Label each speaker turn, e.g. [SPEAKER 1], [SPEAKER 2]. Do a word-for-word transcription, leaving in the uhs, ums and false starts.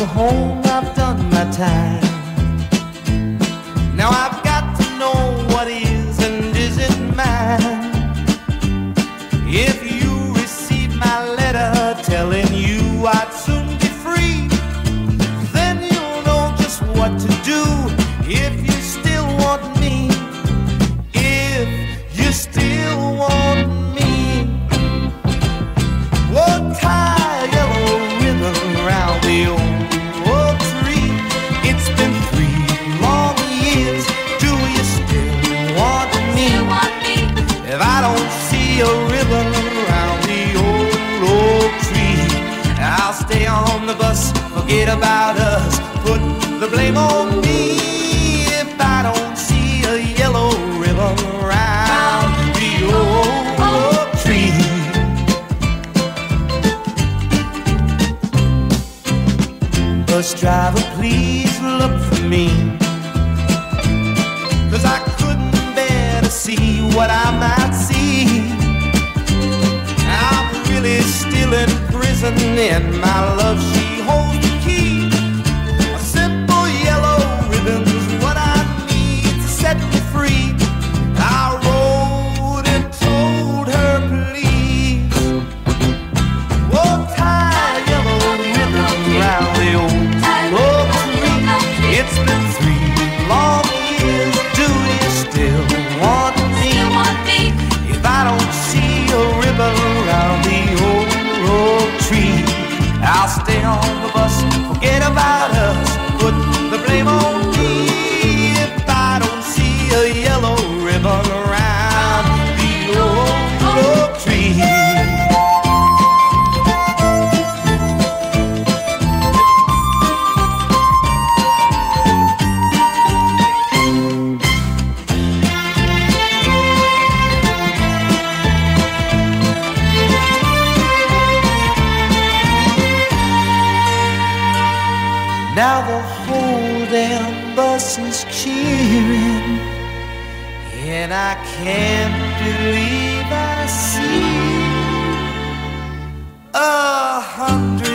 [SPEAKER 1] go home, I've done my time. Now I've got to know what is and isn't mine. If you receive my letter telling you I'd soon be free, then you'll know just what to do if you still want me. If you still want me, oh, tie a yellow ribbon around the old oak tree. It's been three long years. Do you still want me? If I don't see a ribbon around the old oak tree, I'll stay on the bus, forget about us, put the blame on me. If I don't see a yellow ribbon around the old oak tree. Bus driver, please look for me, 'cause I couldn't bear to see what I might see. I'm really still in prison, and my love, she holds the key. A simple yellow ribbon's what I need to set me free. I wrote and told her, please, oh, tie a yellow ribbon around the old oak tree. It's been three long years. Do you still want me? If I don't see a ribbon around the old oak tree, I'll stay on the bus, forget about us, put the blame on me. If I don't see a yellow ribbon around the old oak tree. Now the whole damn bus is cheering, and I can't believe I see a hundred